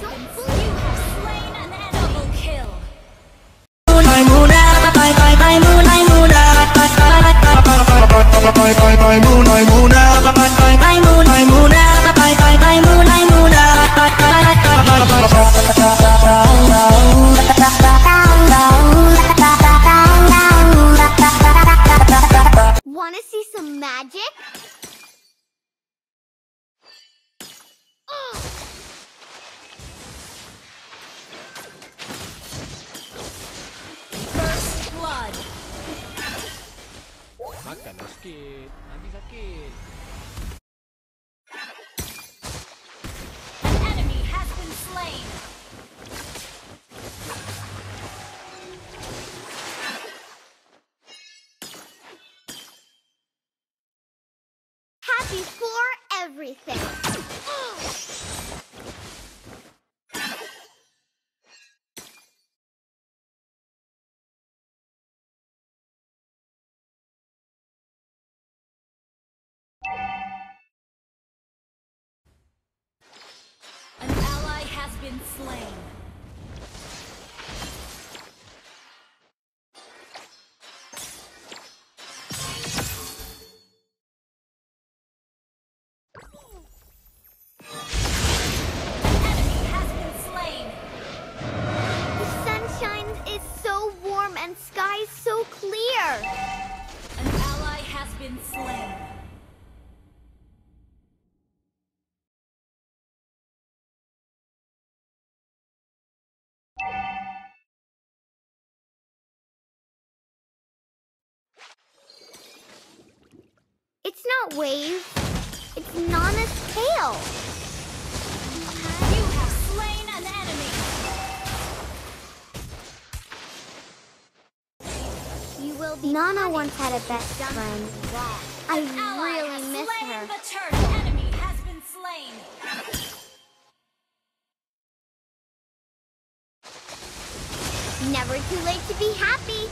Wanna see some magic? First blood. Makanlah sikit, nanti sakit. An enemy has been slain. Happy for everything. An ally has been slain. An enemy has been slain. The sunshine is so warm and sky so clear. An ally has been slain. It's not waves, it's Nana's tail. You have slain an enemy. You will be Nana once had a best friend. I An ally really has miss slain her. the turtle. Enemy has been slain. Never too late to be happy.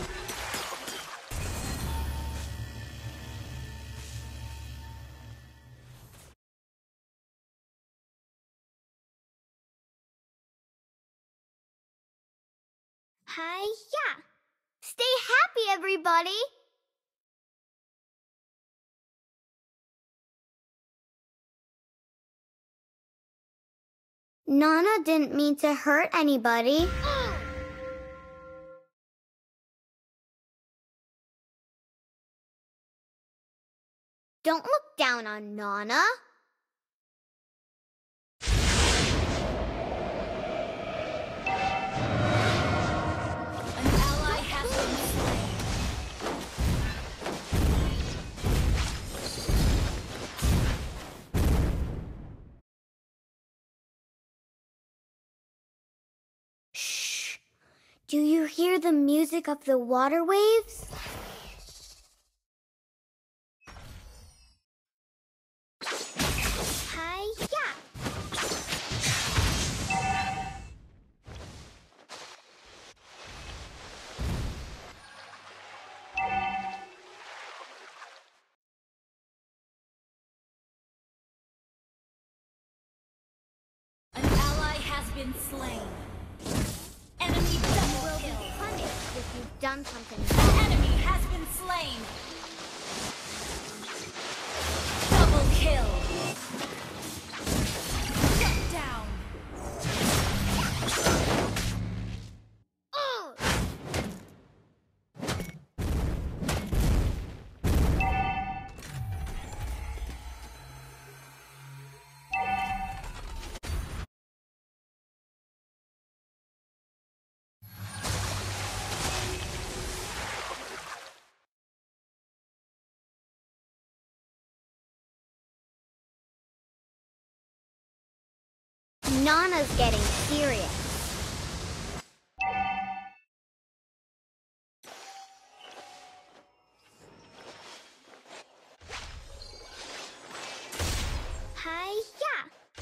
Hi-ya! Stay happy, everybody! Nana didn't mean to hurt anybody. Don't look down on Nana. An ally has been slain. Shh! Do you hear the music of the water waves? Hi-ya! An ally has been slain. Enemy double Be kill. punished if you've done something. Enemy has been slain. Double kill. Shut down. Nana's getting serious. Hi-ya!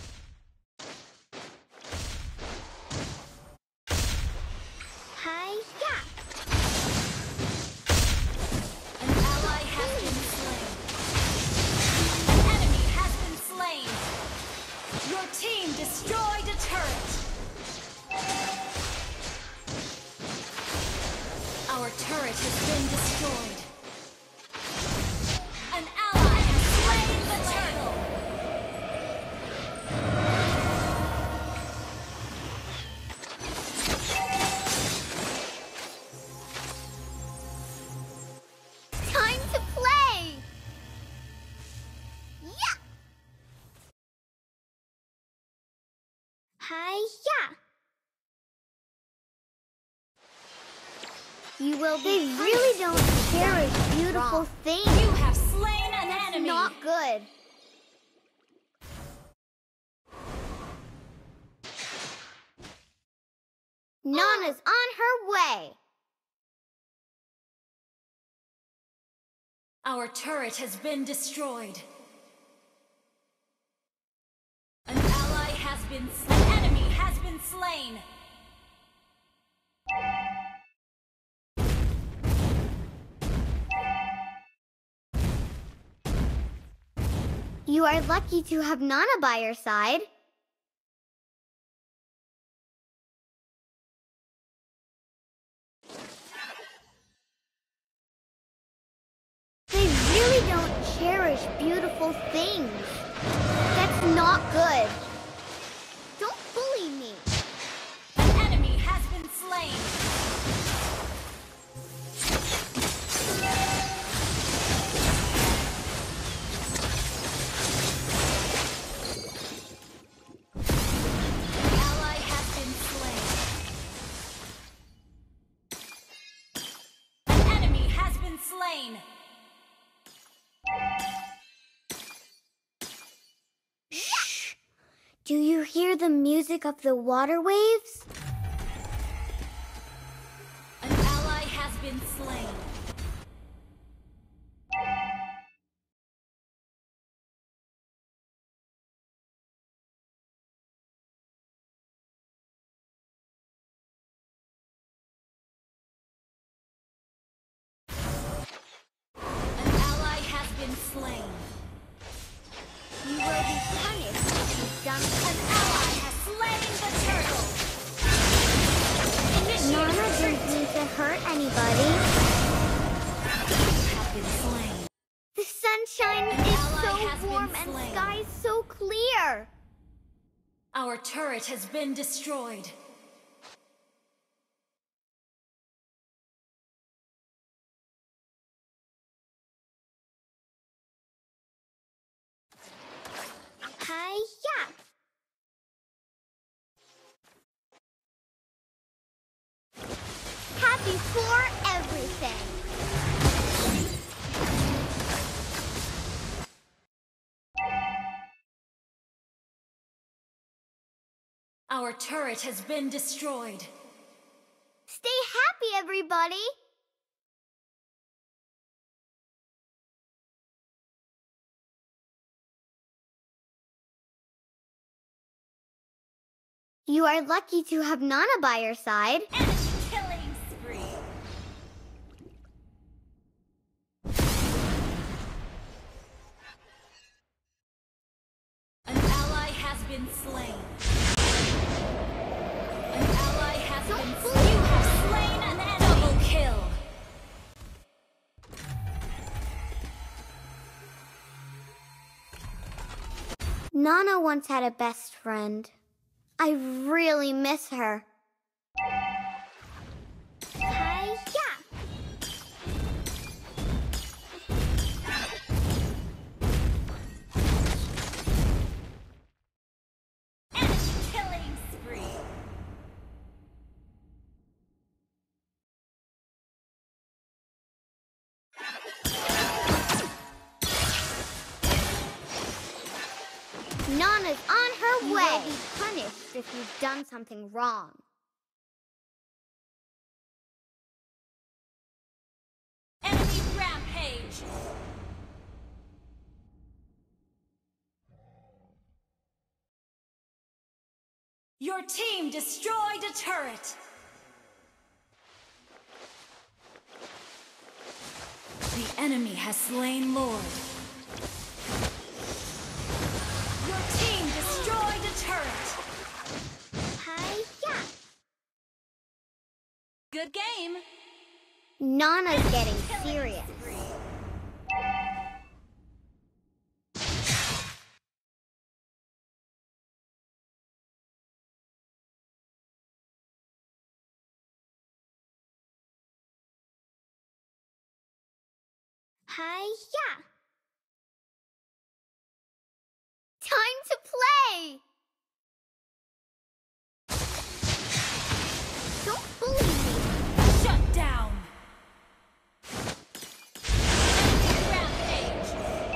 Hi-ya! An ally has been slain. An enemy has been slain. Your team destroyed a turret. Our turret has been destroyed. An ally has slain the turtle. Time to play! Yeah! Hi-ya! You will be. They really don't cherish beautiful things. You have slain an That's enemy. not good. Nana's on her way. Our turret has been destroyed. An ally has been slain. An enemy has been slain. You are lucky to have Nana by your side. They really don't cherish beautiful things. That's not good. Don't bully me. An enemy has been slain. An ally has been slain. An enemy has been slain. Shh. Do you hear the music of the water waves? An ally has been slain. An ally has been slain. You will be punished if you've done An ally has slain the turtle. Nana didn't mean to hurt anybody. Have been slain. The sunshine An is ally so has been warm and slain. sky is so clear. Our turret has been destroyed. Hi-ya! Happy for everything. Our turret has been destroyed. Stay happy, everybody. You are lucky to have Nana by your side. Enemy killing spree. An ally has been slain. An ally has been slain. You have slain an enemy. Double kill. Nana once had a best friend. I really miss her. Hi-ya! Enemy killing spree. Nana's on her way. You will be punished if you've done something wrong. Enemy rampage. Your team destroyed a turret. The enemy has slain Lord. Your team destroyed a turret. Hi-ya! Good game. Nana's getting serious. Hi-ya! Time to play! Don't bully me! Shut down. Rampage.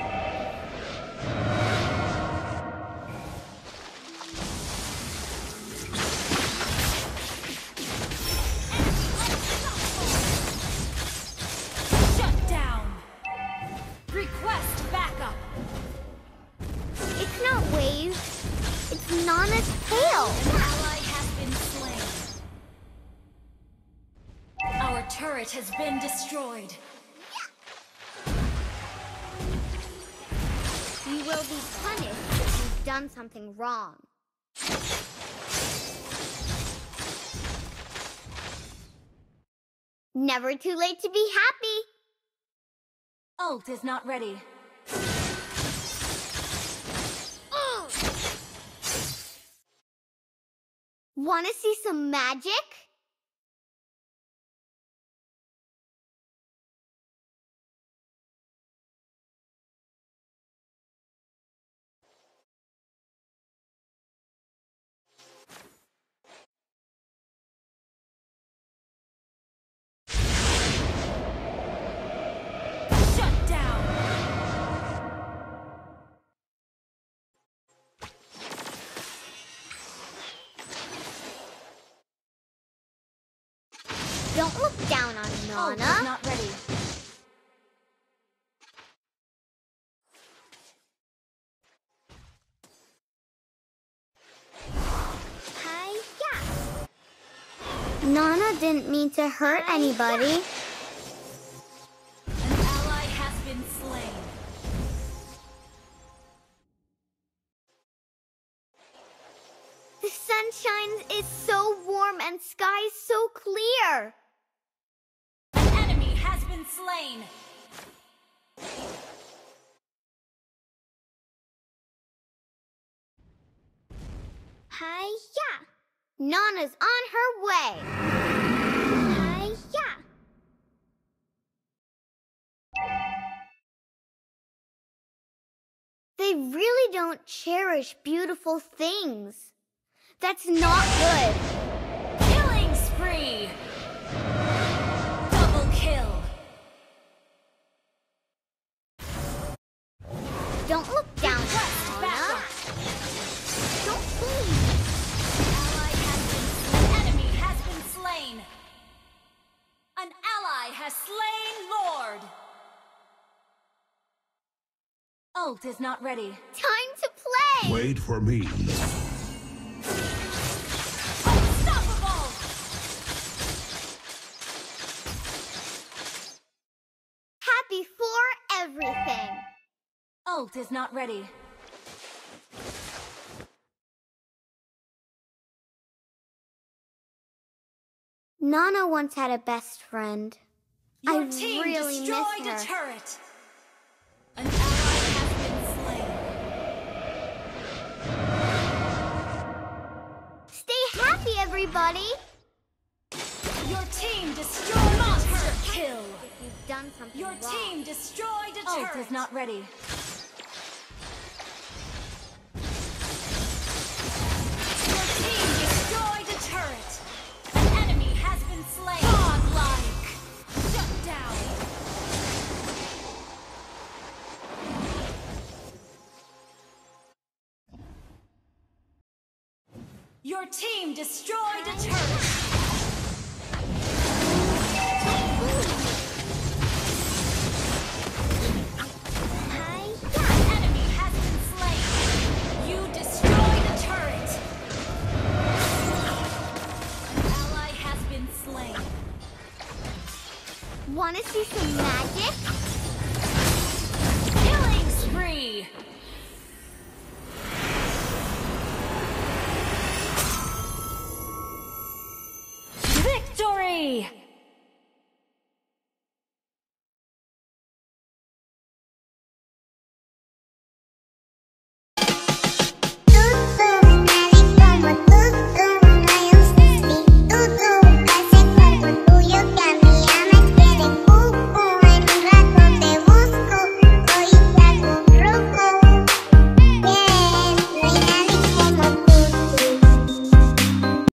Shut down. Request backup. It's not waves. It's Nana's tail. An ally has been slain. Our turret has been destroyed. You will be punished if you've done something wrong. Never too late to be happy. Ult is not ready. Wanna see some magic? Shut down. Don't look down on Ult is Nana. not ready. Hi-ya! Nana didn't mean to hurt anybody. An ally has been slain. The sunshine is so warm and sky so clear. An enemy has been slain. Hi-ya! Nana's on her way. Hi-ya! They really don't cherish beautiful things. That's not good. Killing spree. Double kill. Don't look down Request on backup. Nana. Don't bully me. An enemy has been slain. An ally has slain Lord. Ult is not ready. Time to play. Wait for me. Unstoppable. Happy for everything. Ult is not ready. Nana once had a best friend. Your I team really destroyed miss a her. turret. An ally has been slain. Stay happy, everybody. Your team destroyed a turret. Kill. If you've done something Your wrong. team destroyed a turret. Ult is not ready. Your team destroyed a turret. An enemy has been slain. Godlike. Shut down. Your team destroyed a turret. An enemy has been slain. You destroyed a turret. An ally has been slain. Wanna see some magic?